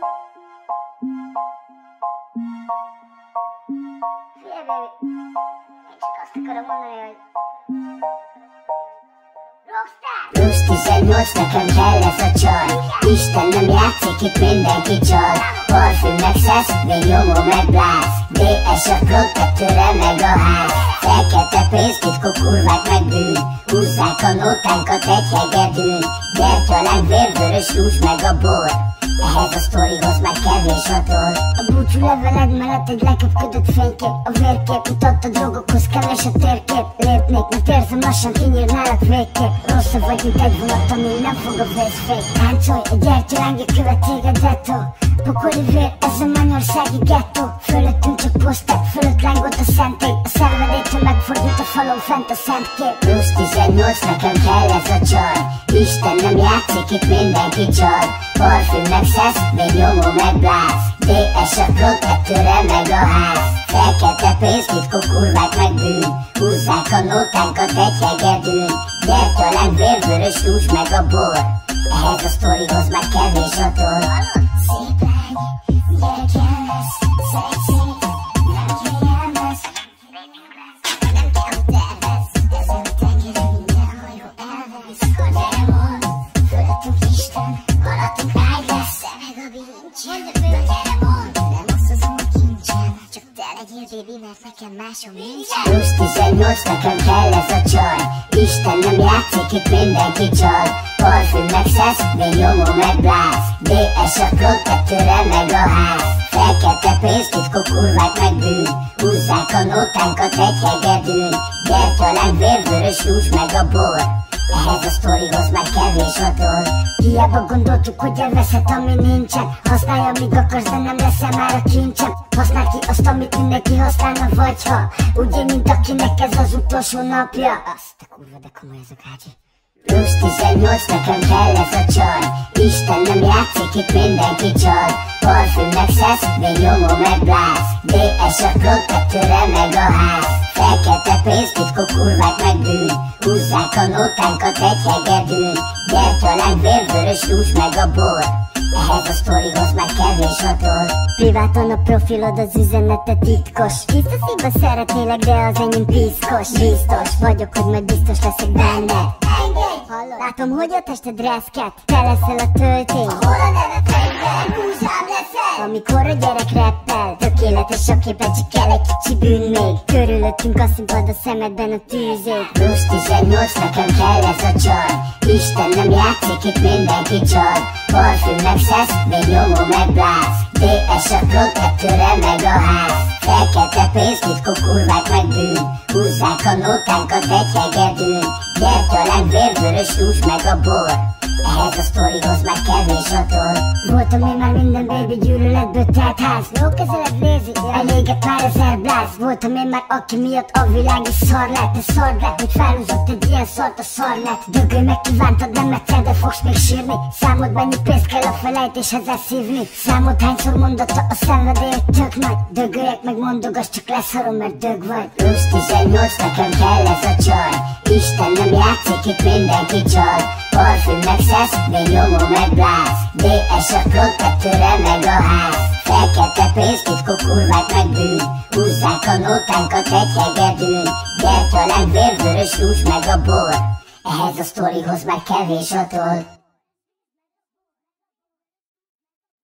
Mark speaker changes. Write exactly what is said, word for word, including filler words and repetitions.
Speaker 1: Figyelj, baby, én csak azt akarom mondani, hogy Rockstar!
Speaker 2: Plusz tizennyolc, nekem kell ez a csaj. Isten nem játszik, itt mindenki csal. Parfüm meg szesz, még nyomó meg bláz. dé es a protektőre meg a ház. Fekete pénz, titkok, kurvák meg bűn. Húzzák a nótánkat egy hegedűn. Gyertyalánk, vérvörös rúzs meg a bor. Ehhez a sztorihoz már kevés hatol.
Speaker 1: A búcsú leveled mellett egy leköpködött fénykép. A vérkép mutat a drogokhoz, kevés a térkép. Lépnék, mert érzem lassan kinyírnálak végképp. Rosszabb vagy, mint egy vonat, ami nem fog a vészfék. Táncolj, egy gyertyalángja követ téged detto. Pokoli vér, ez a mennyországi gettó. Fölöttünk csak poszter, fölött lángot a szentély. A szervedétől megfordult a falon fent a szent kép.
Speaker 2: Plusz tizennyolc, nekem kell ez a csaj. Isten nem játszik, itt mindenki csal. Parfüm meg szesz, még nyomó meg bláz. dé es a protektőre meg a ház. Fekete pénz, titkok, kurvák meg bűn. Húzzák a nótánkat egy hegedűn. Gyertyalánk, vérvörös rúzs meg a bor. Ehhez a sztorihoz már kevés hatol.
Speaker 1: Szép lány, gyerekem lesz, szexi, nem kényelmes. Nem kell, hogy tervez, ezen a tengeren minden hajó elvesz. Gyere mond, fölöttünk Isten, alattunk ráj lesz. Te meg a bilincs, na gyere mond, nem osztozom a kincsen. Csak te legyél, baby, mert nekem másom nincsen.
Speaker 2: Plusz tizennyolc, nekem kell ez a csaj. Isten nem játszik, itt mindenki csal. Parfüm meg szesz, még nyomó meg bláz. dé es a protektőre meg a ház. Fekete pénz, titkok, kurvák meg bűn. Húzzák a nótánkat egy hegedűn. Gyertyalánk, vérvörös rúzs meg a bor. Ehhez a sztorihoz már kevés hatol.
Speaker 1: Hiába gondoltuk, hogy elveszed, ami nincsen. Használja, amíg akarsz, de nem leszel már a kincsem. Használd ki azt, amit mindenki használna, vagy ha úgy én, mint akinek ez az utolsó napja. Azt a kurva, de komoly ez a kácsi.
Speaker 2: Plusz tizennyolc, nekem kell ez a csaj. Isten nem játszik, itt mindenki csal. Parfüm meg szesz, még nyomó meg bláz. dé es a protektőre meg a ház. Fekete pénz, titkok, kurvák meg bűn. Húzzák a nótánkat egy hegedűn. Gyertyalánk, vérvörös rúzs meg a bor. Ehhez a sztorihoz már kevés hatol.
Speaker 1: Priváton a profilod, az üzenete titkos. Tiszta szívbe szeretnélek, de az enyém piszkos. Biztos vagyok, hogy majd biztos leszek benne. Látom, hogy a tested reszket. Te leszel a töltény, ahol a neve fegyver, húzám leszel. Amikor a gyerek reppel, tökéletes a képet, csak kell egy kicsi bűn még. Körülöttünk a színpad, a szemedben a tűzég.
Speaker 2: Plusz tizennyolc, nekem kell ez a csaj. Isten nem játszik, itt mindenki csal. Parfüm meg szesz, még nyomó meg bláz. dé es a protektőre meg a ház. Fekete pénz, titkok, kurvák meg bűn. Húzzák a nótánkat egy hegedűn. Gyertyalánk, vérvörös rúzs meg a bor. Ehhez a sztorihoz már kevés hatol.
Speaker 1: Voltam én már minden, baby, gyűlöletből telt ház. Jó kezeled, lézi, elégett már ezer bláz. Voltam én már, aki miatt a világ is szar lett. De szar lett, hogy felhúzott egy ilyen szart a szarnet. Dögölj, megkívántad, nem egyszer, de fogsz még sírni. Számod mennyi pénzt kell a felejtéshez elszívni. Számod hányszor mondotta a szenvedély egy tök nagy. Dögöljek, meg mondogass, csak leszarom, mert dög vagy.
Speaker 2: Plusz tizennyolc, nekem kell ez a csaj. Isten nem játszik, itt mindenki csal. Parfüm meg szesz, még nyomó meg bláz. dé es a protektőre meg a ház. Fekete pénz, titkok, kurvák meg bűn. Húzzák a nótánkat egy hegedűn. Gyertyalánk, vérvörös rúzs meg a bor. Ehhez a sztorihoz már kevés hatol.